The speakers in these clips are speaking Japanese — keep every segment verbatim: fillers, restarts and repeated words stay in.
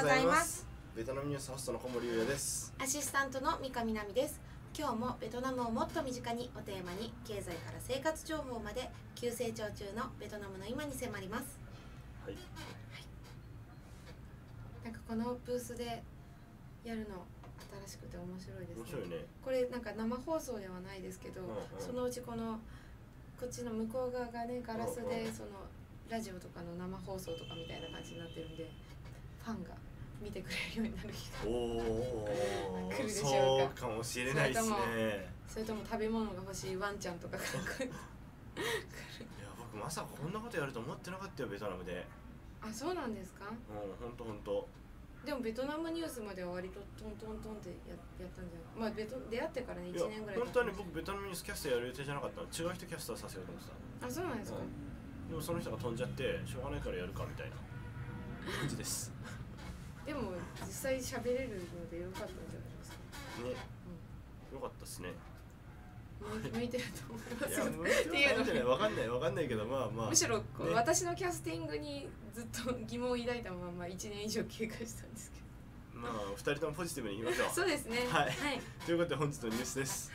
ございます。ベトナムニュースホストの小森優也です。 アシスタントの三上奈美です。今日もベトナムをもっと身近にをテーマに、経済から生活情報まで急成長中のベトナムの今に迫ります。 はい、はい、 なんかこのブースでやるの新しくて面白いですね。 面白いね。 これなんか生放送ではないですけど、うんうん、そのうちこのこっちの向こう側がねガラスでそのラジオとかの生放送とかみたいな感じになってるんで、ファンが見てくれるようになる日が来るでしょうか。 そうかもしれないですね。 それとも食べ物が欲しいワンちゃんとかが来る。いや僕まさかこんなことやると思ってなかったよ、ベトナムで。 あ、そうなんですか。 うん、ほんとほんと。 でもベトナムニュースまでは割とトントントンって や, やったんじゃない。まあベト出会ってからねいちねんぐらい。 本当はね、僕ベトナムニュースキャスターやる予定じゃなかったの。違う人キャスターさせようと思ってた。 あ、そうなんですか。うん、 でもその人が飛んじゃってしょうがないからやるかみたいな感じです。 でも実際喋れるのでよかったんじゃないですかね、うん、よかったですね。 向いてると思いますよ。 っていうのわかんないわかんないけど、まあまあむしろこう、ね、私のキャスティングにずっと疑問を抱いたままいちねん以上経過したんですけど、 まあふたりともポジティブにいきましょう。 そうですね。 はい、はい、ということで本日のニュースです。はい、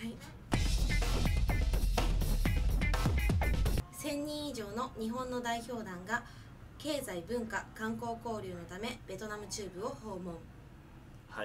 せんにん以上の日本の代表団が経済文化観光交流のためベトナム中部を訪問。 はい、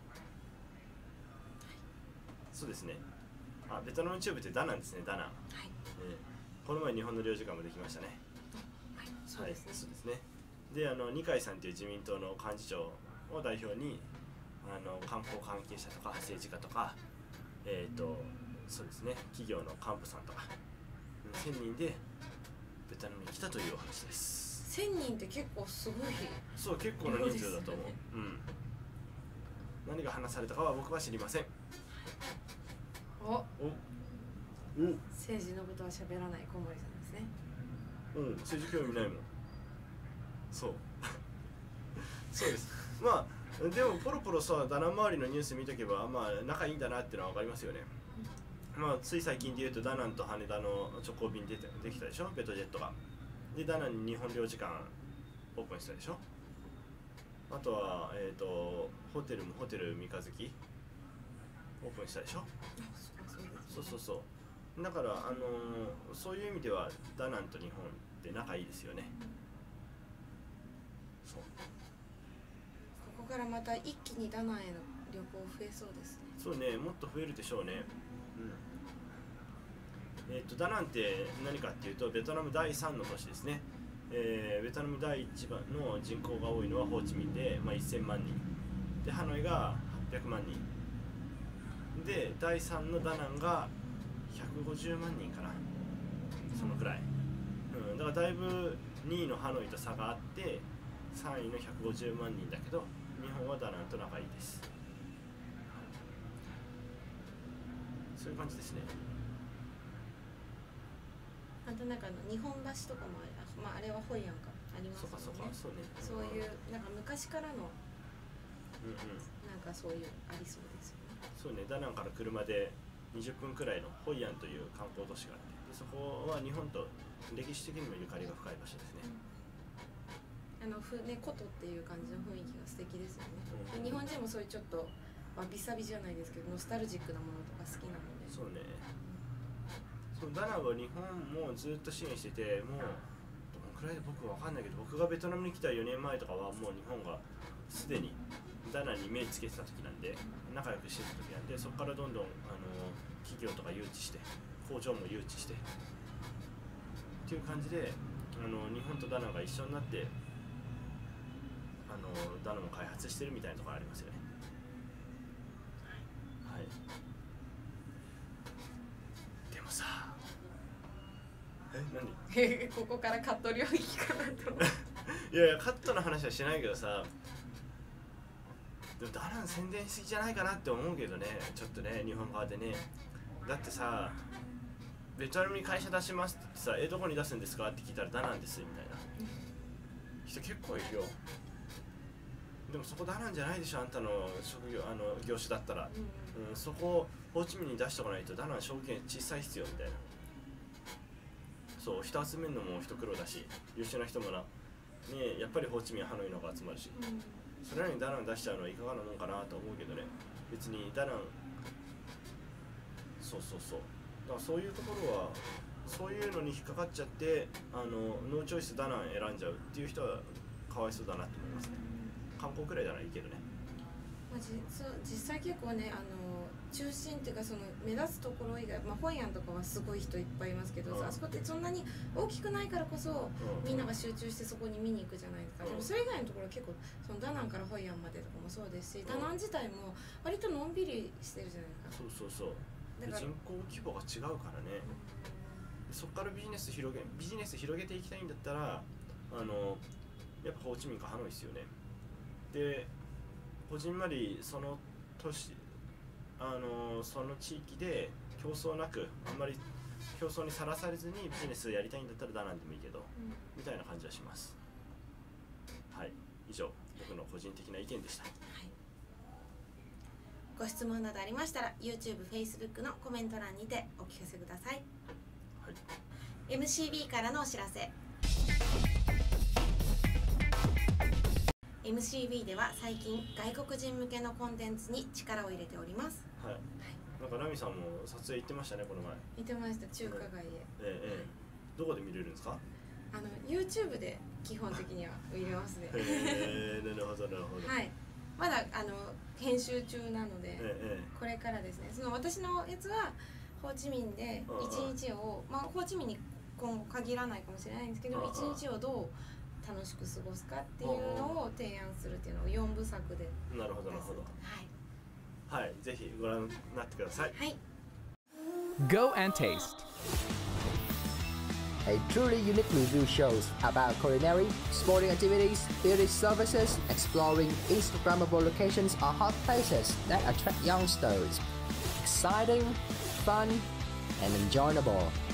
そうですね。あ、ベトナム中部ってダナンですね。ダナン、はい、えー、この前日本の領事館もできましたね。 はい、そうですね、はい、 そうですね。で、あの二階さんという自民党の幹事長を代表にあの観光関係者とか政治家とか、えっ、ー、とそうですね、企業の幹部さんとかせんにんでベトナムに来たというお話です。 せんにんって結構すごい。 そう、結構な人数だと思う。うん。何が話されたかは僕は知りません。 お、お、 お、 政治のことは喋らない小森さんですね。 うん、政治興味ないもん。そうそうです。まあでもポロポロさ、ダナン周りのニュース見とけば、まあ仲いいんだなっていうのは分かりますよね。まあつい最近で言うとダナンと羽田の直行便出てできたでしょ、ベトジェットが。でダナンに日本領事館オープンしたでしょ。あとはえっ、ー、とホテルもホテル三日月オープンしたでしょ。そうそうそう。だから、あのー、そういう意味ではダナンと日本って仲いいですよね。そう。 ここからまた一気にダナンへの旅行増えそうですね。 そうね、もっと増えるでしょうね。うん。えっとダナンって何かっていうとベトナムだいさんの都市ですね。えー、ベトナムだいいちばんの人口が多いのはホーチミンで、まあ、せんまんにんで、ハノイがはっぴゃくまんにんで、だいさんのダナンがひゃくごじゅうまんにんかな、そのくらい、うん、だからだいぶにいのハノイと差があってさんいのひゃくごじゅうまんにんだけど、日本はダナンと仲いいです。そういう感じですね。 あとなんか日本橋とかもあれ、まあ、あれはホイアンかありますもんね。 そうかそうか、そうね。 そういうなんか昔からの、 うんうん、 なんかそういうありそうですよね。 そうね、ダナンから車でにじゅっぷんくらいのホイアンという観光都市があって、でそこは日本と歴史的にもゆかりが深い場所ですね。 うん、あのふね、古都っていう感じの雰囲気が素敵ですよね。うん、で日本人もそういうちょっとわびさびじゃないですけどノスタルジックなものとか好きなので。 そうね。そのダナンは日本もずっと支援してて、もうどのくらいで僕は分かんないけど、僕がベトナムに来たよねんまえとかはもう日本がすでにダナンに目つけてた時なんで、仲良くしてた時なんで、そこからどんどんあの企業とか誘致して工場も誘致してっていう感じで、あの日本とダナンが一緒になってあのダナンも開発してるみたいなところありますよね。はい。でもさ、え、何ここからカット領域かなといやいや、カットの話はしないけどさ、でもダナン宣伝しすぎじゃないかなって思うけどね、ちょっとね、日本側でね。だってさ、ベトナムに会社出しますって言ってさ、え、どこに出すんですかって聞いたらダナンですみたいな人結構いるよ。でもそこダナンじゃないでしょ、あんたの職業、あの業種だったら、うんうん、そこをホーチミンに出しておかないとダナン証券小さいっすよみたいな。そう、人集めるのも一苦労だし、優秀な人もな、ね、やっぱりホーチミンはハノイの方が集まるし、 それなのにダナン出しちゃうのはいかがなもんかなと思うけどね。別にダナン、そうそうそう、だからそういうところはそういうのに引っかかっちゃって、あのノーチョイスダナン選んじゃうっていう人はかわいそうだなと思いますね。観光くらいならいいけどね。 まあ、じそう実際結構ね、あの中心っていうかその目立つところ以外、まあ、ホイアンとかはすごい人いっぱいいますけど、うん、あそこってそんなに大きくないからこそ、うん、みんなが集中してそこに見に行くじゃないですか、うん、でもそれ以外のところは結構そのダナンからホイアンまでとかもそうですし、うん、ダナン自体も割とのんびりしてるじゃないですか。 そうそうそう、だから人口規模が違うからね、うん、そこからビジネス広げビジネス広げていきたいんだったら、あのやっぱホーチミンかハノイですよね。でこじんまりその都市、あのその地域で競争なく、あんまり競争にさらされずにビジネスをやりたいんだったらダナンでもいいけど、うん、みたいな感じはします。はい、以上僕の個人的な意見でした。はい、 ご質問などありましたら YouTube、Facebook のコメント欄にてお聞かせください。はい、エムシービー からのお知らせ。エムシービー では最近外国人向けのコンテンツに力を入れております。 はい。なんかナミさんも撮影行ってましたね、この前。 行ってました、中華街へ。 ええええ、どこで見れるんですか？ あの YouTube で基本的には見れますね。 へえ、なるほどなるほど。 はい。まだあの編集中なので、 ええ、 これからですね。その私のやつはホーチミンで一日を、まあホーチミンに今後限らないかもしれないんですけど、一日をどう楽しく過ごすかっていうのを提案するっていうのをよんぶさくで。 なるほどなるほど。はい。はい、ぜひご覧になってください。 はい。 Go and taste. A truly unique review shows about culinary, sporting activities, beauty services, exploring Instagrammable locations or hot places that attract youngsters. Exciting, fun, and enjoyable.